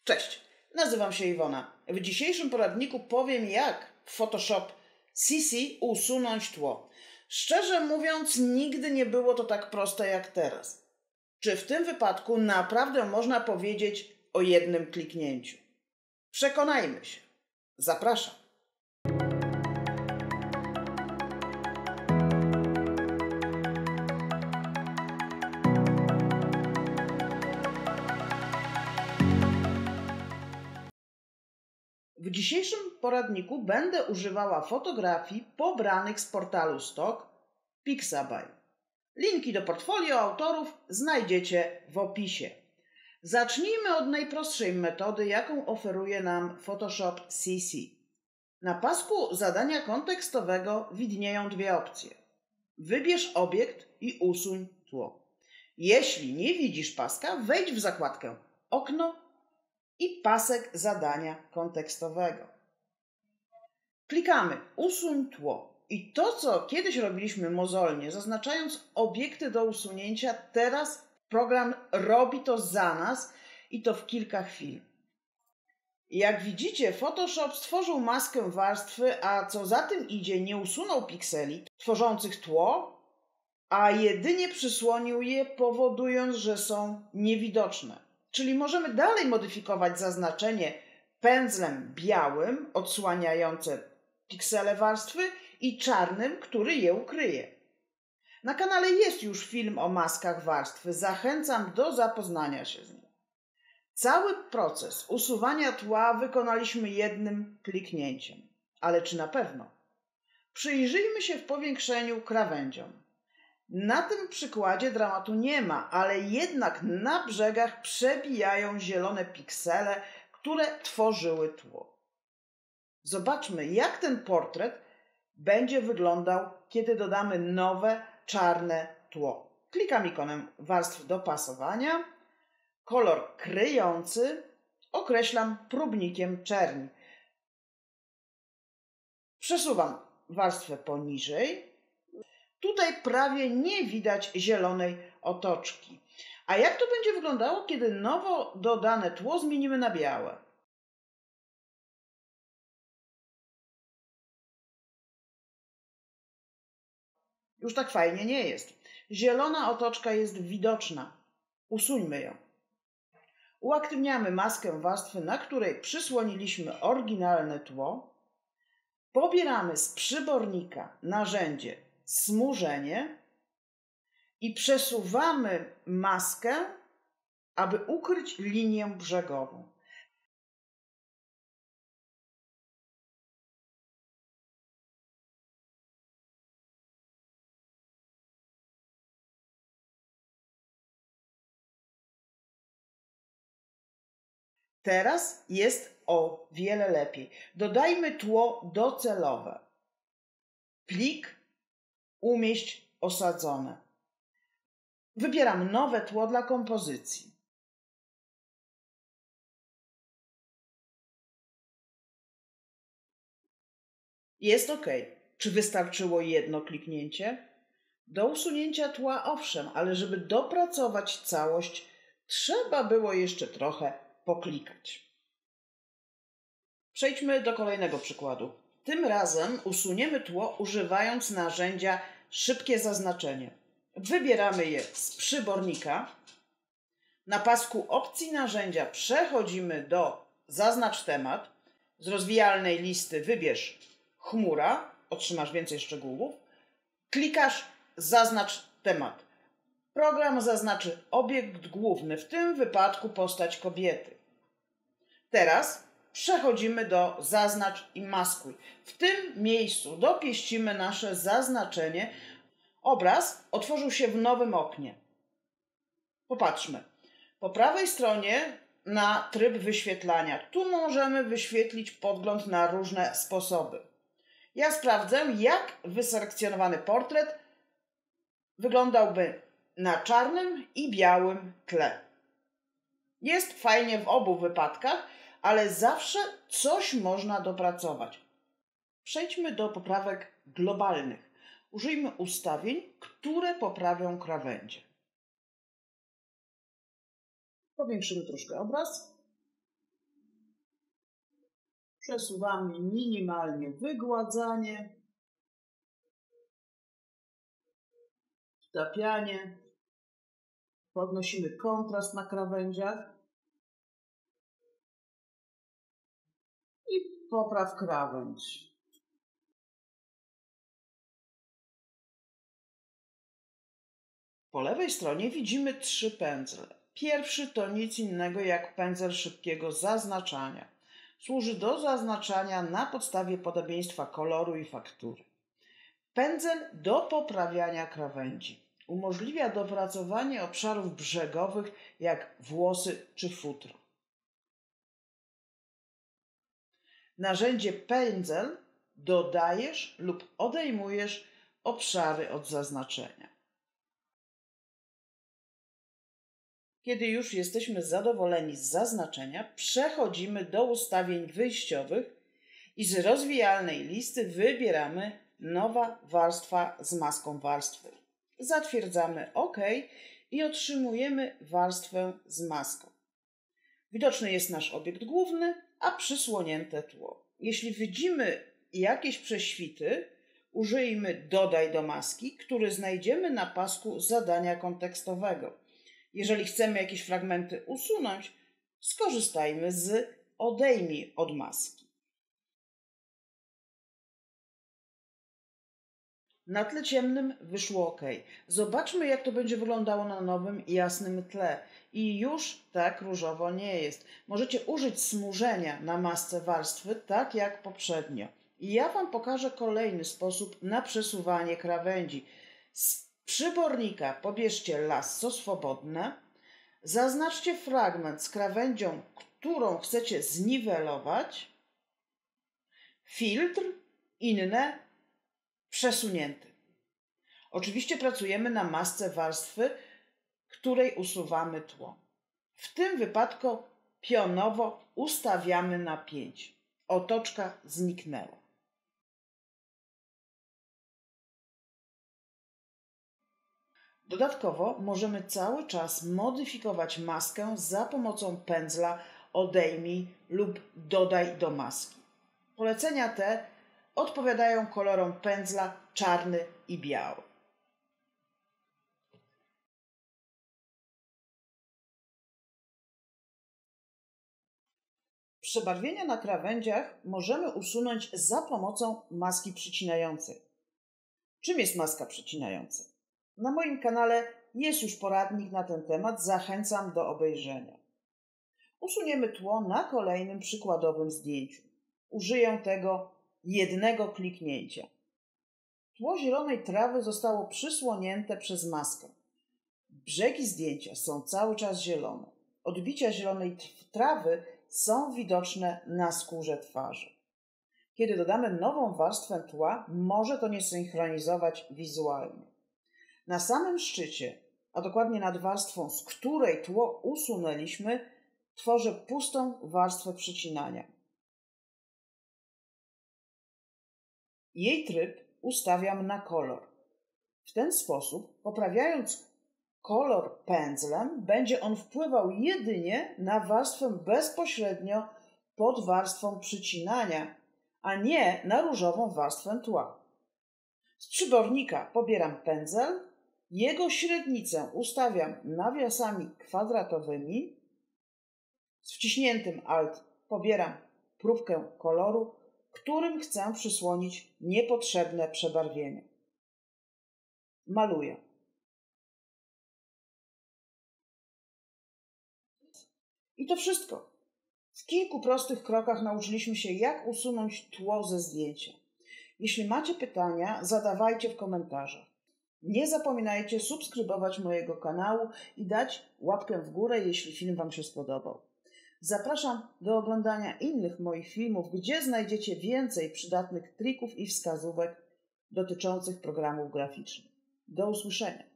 Cześć, nazywam się Iwona. W dzisiejszym poradniku powiem, jak w Photoshop CC usunąć tło. Szczerze mówiąc, nigdy nie było to tak proste jak teraz. Czy w tym wypadku naprawdę można powiedzieć o jednym kliknięciu? Przekonajmy się. Zapraszam. W dzisiejszym poradniku będę używała fotografii pobranych z portalu Stock Pixabay. Linki do portfolio autorów znajdziecie w opisie. Zacznijmy od najprostszej metody, jaką oferuje nam Photoshop CC. Na pasku zadania kontekstowego widnieją dwie opcje. Wybierz obiekt i usuń tło. Jeśli nie widzisz paska, wejdź w zakładkę Okno i pasek zadania kontekstowego. Klikamy Usuń tło. I to, co kiedyś robiliśmy mozolnie, zaznaczając obiekty do usunięcia, teraz program robi to za nas i to w kilka chwil. Jak widzicie, Photoshop stworzył maskę warstwy, a co za tym idzie, nie usunął pikseli tworzących tło, a jedynie przysłonił je, powodując, że są niewidoczne. Czyli możemy dalej modyfikować zaznaczenie pędzlem białym, odsłaniające piksele warstwy, i czarnym, który je ukryje. Na kanale jest już film o maskach warstwy. Zachęcam do zapoznania się z nim. Cały proces usuwania tła wykonaliśmy jednym kliknięciem. Ale czy na pewno? Przyjrzyjmy się w powiększeniu krawędziom. Na tym przykładzie dramatu nie ma, ale jednak na brzegach przebijają zielone piksele, które tworzyły tło. Zobaczmy, jak ten portret będzie wyglądał, kiedy dodamy nowe czarne tło. Klikam ikonę warstw dopasowania. Kolor kryjący określam próbnikiem czerni. Przesuwam warstwę poniżej. Tutaj prawie nie widać zielonej otoczki. A jak to będzie wyglądało, kiedy nowo dodane tło zmienimy na białe? Już tak fajnie nie jest. Zielona otoczka jest widoczna. Usuńmy ją. Uaktywniamy maskę warstwy, na której przysłoniliśmy oryginalne tło. Pobieramy z przybornika narzędzie Smużenie i przesuwamy maskę, aby ukryć linię brzegową. Teraz jest o wiele lepiej. Dodajmy tło docelowe. Plik, umieść osadzone. Wybieram nowe tło dla kompozycji. Jest OK. Czy wystarczyło jedno kliknięcie? Do usunięcia tła owszem, ale żeby dopracować całość, trzeba było jeszcze trochę poklikać. Przejdźmy do kolejnego przykładu. Tym razem usuniemy tło używając narzędzia Szybkie zaznaczenie. Wybieramy je z przybornika. Na pasku opcji narzędzia przechodzimy do Zaznacz temat. Z rozwijalnej listy wybierz chmura, otrzymasz więcej szczegółów. Klikasz Zaznacz temat. Program zaznaczy obiekt główny, w tym wypadku postać kobiety. Teraz przechodzimy do Zaznacz i maskuj. W tym miejscu dopieścimy nasze zaznaczenie. Obraz otworzył się w nowym oknie. Popatrzmy. Po prawej stronie na tryb wyświetlania. Tu możemy wyświetlić podgląd na różne sposoby. Ja sprawdzę, jak wyselekcjonowany portret wyglądałby na czarnym i białym tle. Jest fajnie w obu wypadkach, ale zawsze coś można dopracować. Przejdźmy do poprawek globalnych. Użyjmy ustawień, które poprawią krawędzie. Powiększymy troszkę obraz. Przesuwamy minimalnie wygładzanie, wtapianie, podnosimy kontrast na krawędziach i popraw krawędź. Po lewej stronie widzimy 3 pędzle. Pierwszy to nic innego jak pędzel szybkiego zaznaczania. Służy do zaznaczania na podstawie podobieństwa koloru i faktury. Pędzel do poprawiania krawędzi. Umożliwia dopracowanie obszarów brzegowych jak włosy czy futro. Narzędzie pędzel dodajesz lub odejmujesz obszary od zaznaczenia. Kiedy już jesteśmy zadowoleni z zaznaczenia, przechodzimy do ustawień wyjściowych i z rozwijalnej listy wybieramy nowa warstwa z maską warstwy. Zatwierdzamy OK i otrzymujemy warstwę z maską. Widoczny jest nasz obiekt główny, a przysłonięte tło. Jeśli widzimy jakieś prześwity, użyjmy Dodaj do maski, który znajdziemy na pasku zadania kontekstowego. Jeżeli chcemy jakieś fragmenty usunąć, skorzystajmy z Odejmij od maski. Na tle ciemnym wyszło OK. Zobaczmy, jak to będzie wyglądało na nowym, jasnym tle. I już tak różowo nie jest. Możecie użyć smużenia na masce warstwy, tak jak poprzednio. I ja Wam pokażę kolejny sposób na przesuwanie krawędzi. Z przybornika pobierzcie lasso swobodne, zaznaczcie fragment z krawędzią, którą chcecie zniwelować, filtr, inne, przesunięty. Oczywiście pracujemy na masce warstwy, której usuwamy tło. W tym wypadku pionowo ustawiamy na 5. Otoczka zniknęła. Dodatkowo możemy cały czas modyfikować maskę za pomocą pędzla Odejmij lub Dodaj do maski. Polecenia te odpowiadają kolorom pędzla czarny i biały. Przebarwienia na krawędziach możemy usunąć za pomocą maski przycinającej. Czym jest maska przycinająca? Na moim kanale jest już poradnik na ten temat, zachęcam do obejrzenia. Usuniemy tło na kolejnym przykładowym zdjęciu. Użyję tego jednego kliknięcia. Tło zielonej trawy zostało przysłonięte przez maskę. Brzegi zdjęcia są cały czas zielone. Odbicia zielonej trawy są widoczne na skórze twarzy. Kiedy dodamy nową warstwę tła, może to nie synchronizować wizualnie. Na samym szczycie, a dokładnie nad warstwą, z której tło usunęliśmy, tworzę pustą warstwę przycinania. Jej tryb ustawiam na kolor. W ten sposób, poprawiając kolor pędzlem, będzie on wpływał jedynie na warstwę bezpośrednio pod warstwą przycinania, a nie na różową warstwę tła. Z przybornika pobieram pędzel, jego średnicę ustawiam nawiasami kwadratowymi, z wciśniętym Alt pobieram próbkę koloru, którym chcę przysłonić niepotrzebne przebarwienie. Maluję. I to wszystko. W kilku prostych krokach nauczyliśmy się, jak usunąć tło ze zdjęcia. Jeśli macie pytania, zadawajcie w komentarzach. Nie zapominajcie subskrybować mojego kanału i dać łapkę w górę, jeśli film Wam się spodobał. Zapraszam do oglądania innych moich filmów, gdzie znajdziecie więcej przydatnych trików i wskazówek dotyczących programów graficznych. Do usłyszenia.